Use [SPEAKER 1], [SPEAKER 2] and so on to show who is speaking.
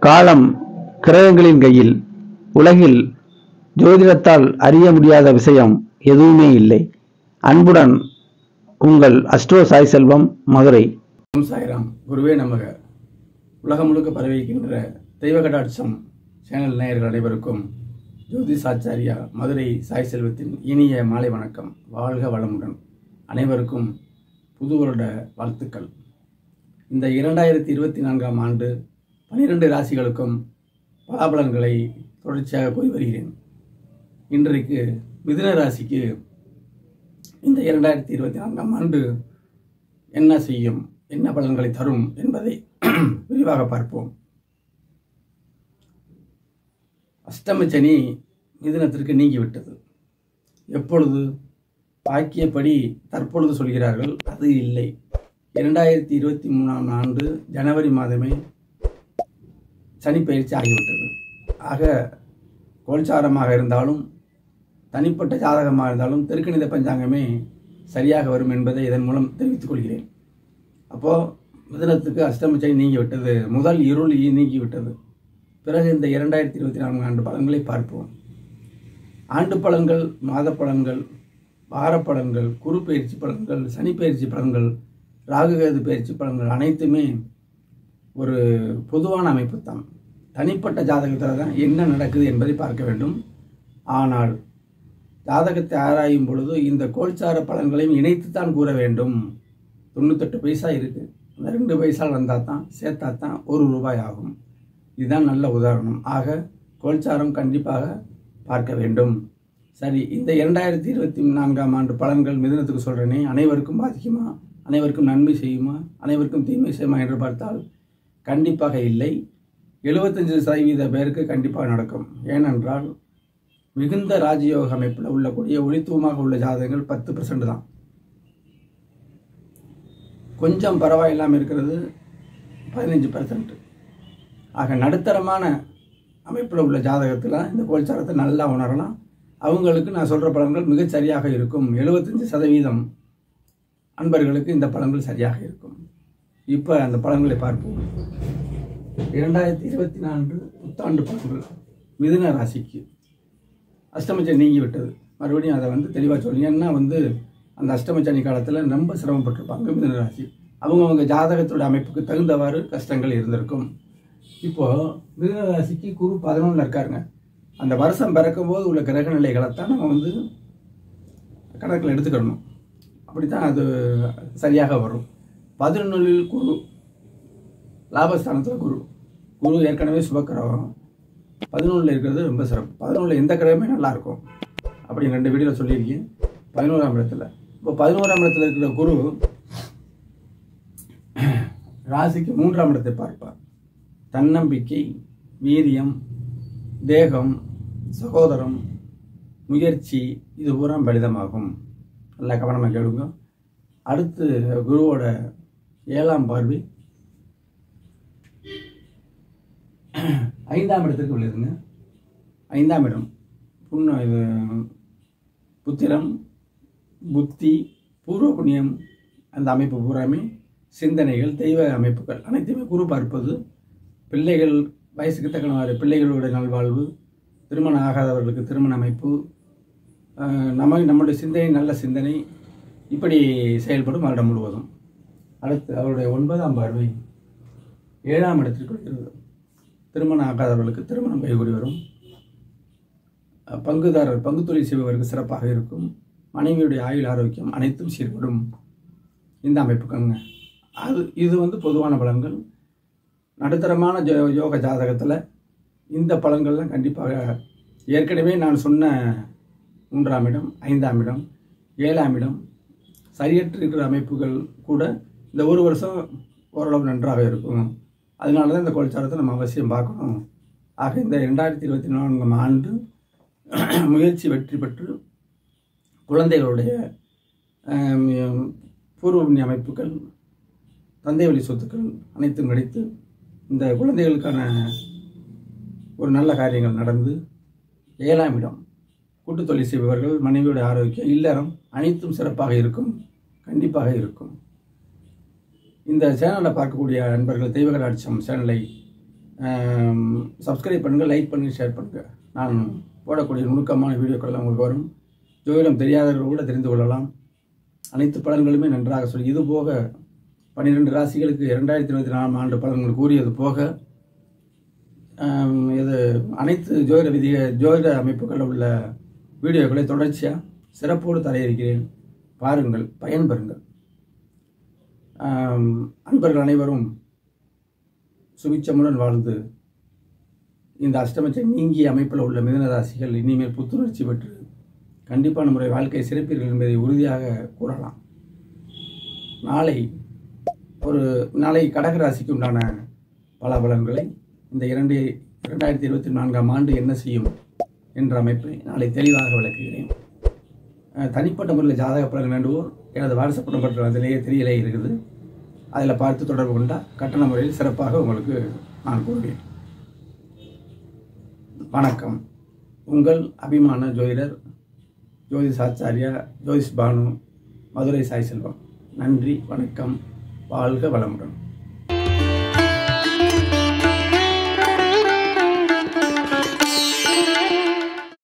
[SPEAKER 1] காலம் கிரகங்களின் கையில். உலகில் ஜோதிடத்தால் அறிய முடியாத விஷயம் எதுவுமே இல்லை. அன்புடன் உங்கள் அஸ்ட்ரோ சாய் செல்வம், மதுரை.
[SPEAKER 2] சாய்ராம். குருவே நமக. உலகம் முழுக்க பரவிக்கின்ற தெய்வ கடாட்சம் சேனல் நேயர்கள் அனைவருக்கும் ஜோதிஷாச்சாரியா மதுரை சாய் செல்வத்தின் இனிய மாலை வணக்கம். வாழ்க வளமுடன். அனைவருக்கும் புது வருட வாழ்த்துக்கள். இந்த 2024ஆம் ஆண்டு 12 ராசிகளுக்கும் பலாபலன்களை தொடர்ச்சியாக கூறி வருகிறேன். இன்றைக்கு மிதுன ராசிக்கு இந்த 2024ஆம் ஆண்டு என்ன செய்யும், என்ன பலன்களை தரும் என்பதை விரிவாக பார்ப்போம். அஷ்டம சனி மிதுனத்திற்கு நீங்கிவிட்டது. எப்பொழுது? பாக்கியப்படி தற்பொழுது சொல்கிறார்கள், அது இல்லை. 2023ஆம் ஆண்டு ஜனவரி மாதமே சனி பயிற்சி ஆகிவிட்டது. ஆக கோல்சாரமாக இருந்தாலும் தனிப்பட்ட ஜாதகமாக இருந்தாலும் தெற்கணித பஞ்சாங்கமே சரியாக வரும் என்பதை இதன் மூலம் தெரிவித்துக் கொள்கிறேன். அப்போது மிதுனத்துக்கு அஷ்டம சனி நீங்கிவிட்டது, முதல் இருள் நீங்கிவிட்டது. பிறகு இந்த 2024 ஆண்டு பலன்களை பார்ப்போம். ஆண்டு பலன்கள், மாத பலன்கள், வார பலன்கள், குரு பயிற்சி பலன்கள், சனி பயிற்சி பலன்கள், ராகுகேது பயிற்சி பலன்கள் அனைத்துமே ஒரு பொதுவான அமைப்பு தான். தனிப்பட்ட ஜாதகத்தில் தான் என்ன நடக்குது என்பதை பார்க்க வேண்டும். ஆனால் ஜாதகத்தை ஆராயும் பொழுது இந்த கோல்சார பலன்களையும் இணைத்துத்தான் கூற வேண்டும். 98 பைசா இருக்குது, அந்த 2 பைசால் வந்தால் தான் சேர்த்தா தான் ₹1 ஆகும். இதுதான் நல்ல உதாரணம். ஆக கோல்சாரம் கண்டிப்பாக பார்க்க வேண்டும். சரி, இந்த 2024ஆம் ஆண்டு பலன்கள் மிதுனத்துக்கு சொல்கிறேனே, அனைவருக்கும் பாதிக்குமா, அனைவருக்கும் நன்மை செய்யுமா, அனைவருக்கும் தீமை செய்யுமா என்று பார்த்தால் கண்டிப்பாக இல்லை. 75% பேருக்கு கண்டிப்பாக நடக்கும். ஏனென்றால் மிகுந்த ராஜயோக அமைப்பில் உள்ளக்கூடிய ஒளித்துவமாக உள்ள ஜாதகங்கள் 10% தான். கொஞ்சம் பரவாயில்லாமல் இருக்கிறது 15%. ஆக நடுத்தரமான அமைப்பில் உள்ள ஜாதகத்தில் இந்த கோல்சாரத்தை நல்லா உணரலாம். அவங்களுக்கு நான் சொல்கிற பலன்கள் மிகச் சரியாக இருக்கும். 75% அன்பர்களுக்கு இந்த பலன்கள் சரியாக இருக்கும். இப்போ அந்த பலன்களை பார்ப்போம். 2024 புத்தாண்டு பலன்கள் மிதுன ராசிக்கு அஷ்டமச்சனி நீங்கிவிட்டது. மறுபடியும் அதை தெளிவாக சொல்லுங்க. ஏன்னா அந்த அஷ்டமச்சனி காலத்தில் ரொம்ப சிரமப்பட்டிருப்பாங்க மிதுன ராசி. அவங்கவுங்க ஜாதகத்தோட அமைப்புக்கு தகுந்தவாறு கஷ்டங்கள் இருந்திருக்கும். இப்போது மிதுன ராசிக்கு குரு 11 இருக்காருங்க. அந்த வருஷம் பிறக்கும்போது உள்ள கிரக நிலைகளைத்தான் நம்ம கணக்கில் எடுத்துக்கணும். அப்படித்தான் அது சரியாக வரும். 11 குரு, லாபஸ்தானத்தில் குரு. குரு ஏற்கனவே சுபக்கிரகம், 11 இருக்கிறது ரொம்ப சிறப்பு. 11 எந்த கிரகமே நல்லாயிருக்கும் அப்படின்னு 2 வீடியோவில் சொல்லியிருக்கேன். 11ஆம் இடத்துல, இப்போ 11ஆம் இடத்துல இருக்கிற குரு ராசிக்கு 3ஆம் இடத்தை பார்ப்பார். தன்னம்பிக்கை, வீரியம், தேகம், சகோதரம், முயற்சி, இது பூரா பலிதமாகும். நல்லா கவனமாக கேளுங்க. அடுத்து குருவோட 7ஆம் பார்வை 5ஆம் இடத்துக்கு விழுதுங்க. 5ஆம் இடம் புத்திரம், புத்தி, பூர்வ புண்ணியம், அந்த அமைப்பு பூராமே சிந்தனைகள், தெய்வ அமைப்புகள் அனைத்துமே குரு பார்ப்பது. பிள்ளைகள் வயசுக்கு தக்கனவாறு பிள்ளைகளுடைய நல்வாழ்வு, திருமணம் ஆகாதவர்களுக்கு திருமண அமைப்பு, நம்முடைய சிந்தனை நல்ல சிந்தனை, இப்படி செயல்படும் வருடம் முழுவதும். அடுத்து அவருடைய 9ஆம் பார்வை 7ஆம் இடத்திற்கு வருகிறது. திருமணம் ஆகாதவர்களுக்கு திருமணம் கைகூடி வரும். பங்கு தொழில் செய்பவருக்கு சிறப்பாக இருக்கும். மனைவியுடைய ஆயுள் ஆரோக்கியம் அனைத்தும் சீர்படும். இந்த அமைப்புக்குங்க இது பொதுவான பலன்கள். நடுத்தரமான யோக ஜாதகத்தில் இந்த பலன்கள்லாம் கண்டிப்பாக ஏற்கனவே நான் சொன்ன 3ஆம் இடம், 5ஆம் இடம், 7ஆம் இடம் சரியற்று இருக்கிற அமைப்புகள் கூட இந்த ஒரு வருஷம் ஓரளவு நன்றாக இருக்கும். அதனால தான் இந்த கோல்சாரத்தை நம்ம அவசியம் பார்க்கணும். ஆக இந்த 2024ஆம் ஆண்டு முயற்சி வெற்றி பெற்று குழந்தைகளுடைய பூர்வ புண்ணிய அமைப்புகள், தந்தை வழி சொத்துக்கள் அனைத்தும் கிடைத்து இந்த குழந்தைகளுக்கான ஒரு நல்ல காரியங்கள் நடந்து 7ஆம் இடம் கூட்டு தொழில் செய்பவர்கள், மனைவியுடைய ஆரோக்கியம், இல்லறம் அனைத்தும் சிறப்பாக இருக்கும், கண்டிப்பாக இருக்கும். இந்த சேனலை பார்க்கக்கூடிய நண்பர்கள் தெய்வ கடாட்சம் சேனலை சப்ஸ்கிரைப் பண்ணுங்கள், லைக் பண்ணுங்கள், ஷேர் பண்ணுங்கள். நான் போடக்கூடிய நுணுக்கமான வீடியோக்கள் உங்களுக்கு வரும். ஜோதிடம் தெரியாதவர்கள் கூட தெரிந்து கொள்ளலாம். அனைத்து பலன்களுமே நன்றாக சொல்லி, இது போக 12 ராசிகளுக்கு 2024 ஆண்டு பலன்கள் கூறியது போக இது அனைத்து ஜோதிட அமைப்புகளில் உள்ள வீடியோக்களை தொடர்ச்சியாக சிறப்போடு தர இருக்கிறேன். பாருங்கள், பயன்பெறுங்கள். அன்பர்கள் அனைவரும் சுபிச்சமுடன் வாழ்ந்து இந்த அஷ்டமச்சை நீங்கிய அமைப்பில் உள்ள மிதுன ராசிகள் இனிமேல் புத்துணர்ச்சி பெற்று கண்டிப்பாக நம்முடைய வாழ்க்கை சிறப்பீர்கள் என்பதை உறுதியாக கூறலாம். நாளை கடக ராசிக்கு உண்டான பலாபலன்களை இந்த 2024 ஆண்டு என்ன செய்யும் என்ற அமைப்பை நாளை தெளிவாக விளக்குகிறேன். தனிப்பட்ட முறையில் ஜாதக பலன் வேண்டுவோர் எனது வாட்ஸ்அப் நம்பர் அதிலேயே தெரியலே இருக்குது. அதில் பார்த்து தொடர்பு கொண்டால் கட்டண முறையில் சிறப்பாக உங்களுக்கு நான் கூறுவேன். வணக்கம். உங்கள் அபிமான ஜோதிடர் ஜோதிஷாச்சாரியா ஜோதிஷ் பானு, மதுரை சாய் செல்வம். நன்றி, வணக்கம். வாழ்க வளமுடன்.